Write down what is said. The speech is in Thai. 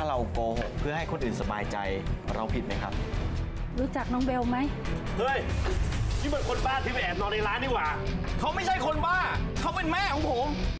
เราโกหกเพื่อให้คนอื่นสบายใจเราผิดไหมครับรู้จักน้องเบลไหมเฮ้ยนี่มันคนบ้าที่ไปแอบนอนในร้านนี่หว่าเขาไม่ใช่คนบ้าเขาเป็นแม่ของผม